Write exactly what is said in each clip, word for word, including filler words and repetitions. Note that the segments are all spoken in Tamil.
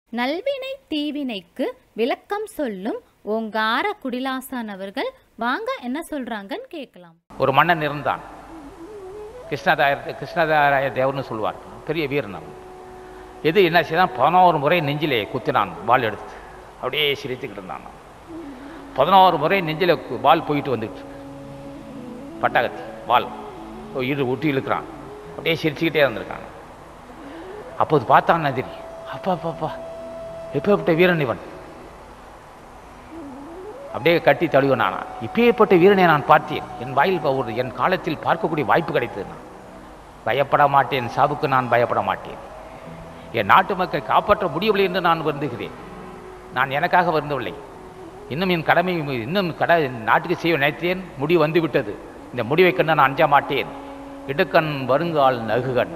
நல்வினை தீவினைக்கு விளக்கம் சொல்லும் ஓங்கார குடிலாசான் அவர்கள் வாங்க என்ன சொல்றாங்கன்னு கேட்கலாம். ஒரு மன்னன் இருந்தான். கிருஷ்ணதாய கிருஷ்ணதாராய தேவர்னு சொல்லுவார். பெரிய வீரன். எது என்ன செய்தான், பதினோரு முறை நெஞ்சிலே குத்தினான் வாள் எடுத்து. அப்படியே சிரித்துக்கிட்டு இருந்தான். பதினோரு முறை நெஞ்சில் வாள் போயிட்டு வந்துட்டு பட்டாகத்தி வாள் இரு ஊட்டி இழுக்கிறான். அப்படியே சிரிச்சுக்கிட்டே இருந்திருக்கான். அப்போது பார்த்தான் நதிரி. அப்பா அப்பாப்பா எப்பேற்பட்ட வீரன் இவன். அப்படியே கட்டி தழுவினானா. இப்பேற்பட்ட வீரனை நான் பார்த்தேன். என் வாயில் ஒரு என் காலத்தில் பார்க்கக்கூடிய வாய்ப்பு கிடைத்தது. நான் பயப்பட மாட்டேன். சாவுக்கு நான் பயப்பட மாட்டேன். என் நாட்டு மக்களை காப்பாற்ற முடியவில்லை என்று நான் வருந்துகிறேன். நான் எனக்காக வருந்தவில்லை. இன்னும் என் கடமை இன்னும் கட நாட்டுக்கு செய்ய நினைத்தேன். முடிவு வந்துவிட்டது. இந்த முடிவை கண்டு நான் அஞ்ச மாட்டேன். இடுக்கண் வருங்கால் நகுகண்.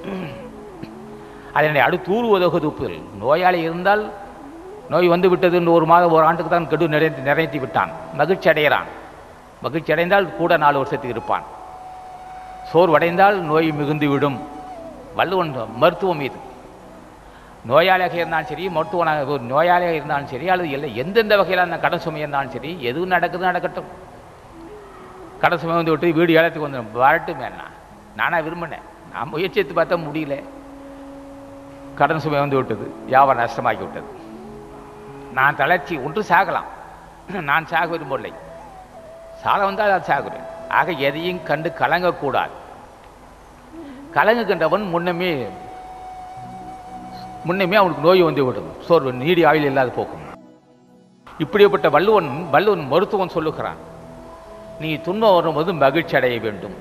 அதனை அடுத்து ஊறுவதோக துப்பில் நோயாளி இருந்தால் நோய் வந்து விட்டது என்று ஒரு மாதம் ஒரு ஆண்டுக்கு தான் கெடு நிறைந்து நிறைத்து விட்டான். மகிழ்ச்சி அடைகிறான். மகிழ்ச்சி அடைந்தால் கூட நாலு வருஷத்துக்கு இருப்பான். சோர்வடைந்தால் நோய் மிகுந்து விடும். வள்ளுவன் மருத்துவம் இது. நோயாளியாக இருந்தாலும் சரி, மருத்துவனாக ஒரு நோயாளியாக இருந்தாலும் சரி, அல்லது இல்லை எந்தெந்த வகையில் அந்த கடன் சுமை இருந்தாலும் சரி, எதுவும் நடக்குது நடக்கட்டும். கடன் சுமை வந்து விட்டு வீடு ஏலத்துக்கு வந்து வரட்டும். என்ன நானாக விரும்பினேன். நான் முயற்சி எடுத்து பார்த்தா முடியல. கடன் சுமை வந்து விட்டது. வியாபாரம் நஷ்டமாக்கி விட்டது. நான் தளர்ச்சி ஒன்று சாகலாம். நான் சாக விரும்பவில்லை. சாக வந்தால் நான் சாகுறேன். ஆக எதையும் கண்டு கலங்கக்கூடாது. கலங்குகின்றவன் முன்னமே முன்னமே அவனுக்கு நோய் வந்து விடும். சோர்வு நீடி ஆயுள் இல்லாத போக்கும். இப்படிப்பட்ட வள்ளுவன் வள்ளுவன் மருத்துவன் சொல்லுகிறான், நீ துன்பம் வரும்போது மகிழ்ச்சி அடைய வேண்டும்.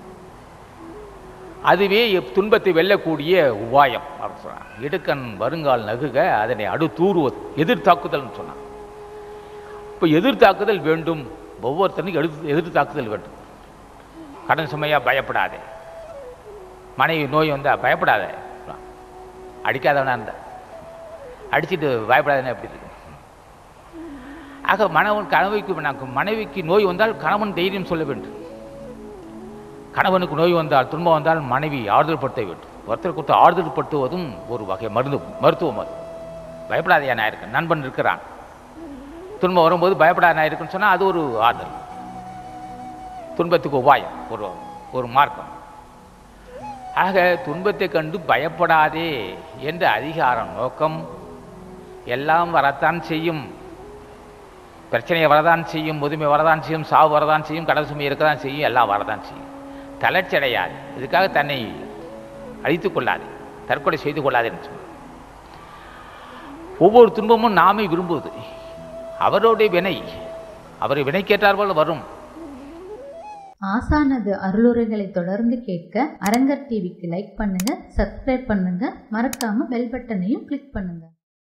அதுவே துன்பத்தை வெல்லக்கூடிய உபாயம் அப்படின்னு சொன்னான். இடுக்கண் வருங்கால் நகுக அதனை அடுத்தூறுவது எதிர்த்தாக்குதல்னு சொன்னான். இப்போ எதிர்த்தாக்குதல் வேண்டும். ஒவ்வொருத்தனுக்கும் எடுத்து எதிர்த்தாக்குதல் வேண்டும். கடன் சுமையா பயப்படாதே. மனைவி நோய் வந்தால் பயப்படாத. அடிக்காதவனா இருந்தா அடிச்சுட்டு பயப்படாதேன்னு எப்படி இருக்கு. ஆக மனவன் கணவைக்கு மனைவிக்கு நோய் வந்தால் கணவன் தைரியம் சொல்ல வேண்டும். கணவனுக்கு நோய் வந்தால் துன்பம் வந்தால் மனைவி ஆறுதல் படுத்த வேண்டும். ஒருத்தர் கொடுத்து ஆறுதல் படுத்துவதும் ஒரு வகை மருந்து மருத்துவம். அது பயப்படாதையா நான் இருக்கேன். நண்பன் இருக்கிறான். துன்பம் வரும்போது பயப்படாத நான் இருக்குன்னு சொன்னால் அது ஒரு ஆறுதல். துன்பத்துக்கு உபாயம், ஒரு ஒரு மார்க்கம். ஆக துன்பத்தை கண்டு பயப்படாதே என்ற அதிகாரம் நோக்கம் எல்லாம் வரத்தான் செய்யும். பிரச்சனையை வரதான் செய்யும். முதுமை வரதான் செய்யும். சாவு வரதான் செய்யும். கடன் சுமை இருக்கதான் செய்யும். எல்லாம் வரதான் செய்யும். தளர்ச்சி அடையாது. இதுக்காக தன்னை அழித்துக் கொள்ளாது. தற்கொலை செய்து கொள்ளாது என்று சொன்னார். ஒவ்வொரு துன்பமும் நாமே விரும்புவது. அவருடைய வினை அவரை வினைக்கேற்றார்கள் வரும். ஆசானது அருளுரைகளை தொடர்ந்து கேட்க அரங்கர் டிவிக்கு லைக் பண்ணுங்க, சப்ஸ்கிரைப் பண்ணுங்க, மறக்காம பெல் பட்டனையும் கிளிக் பண்ணுங்க.